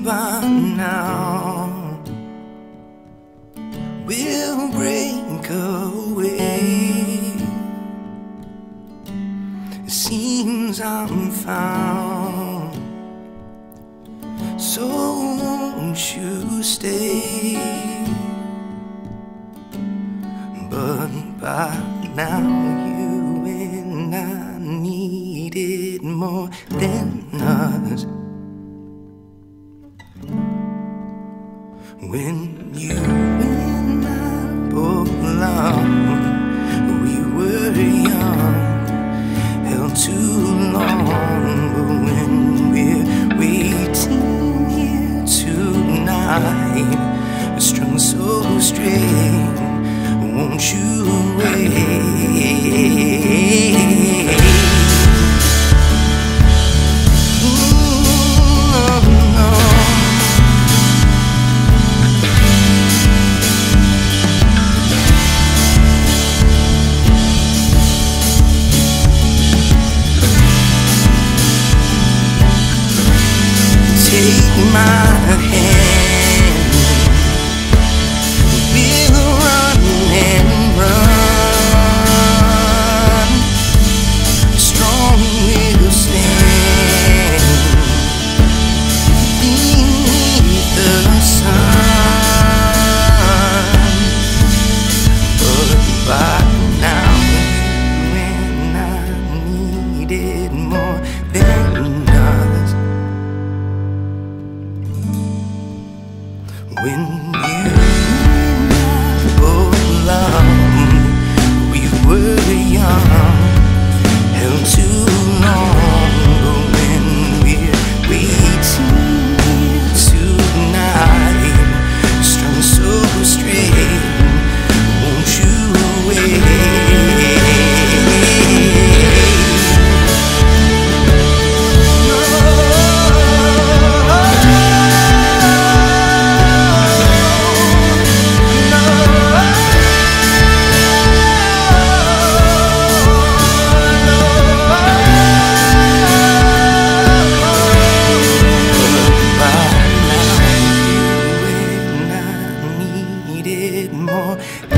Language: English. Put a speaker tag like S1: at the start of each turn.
S1: by now will break away. It seems I'm found, so won't you stay? But by now you and I need it more than us. When you and I both loved, we were young, held too long. But when we're waiting here tonight, strung so straight, won't you wait? Take my hand, we'll run and run, strong we'll stand beneath the sun. But by now you and I need it more than us. When you and I both loved, we were young, held too long. But when we're waiting here tonight, strung so straight, won't you wait? More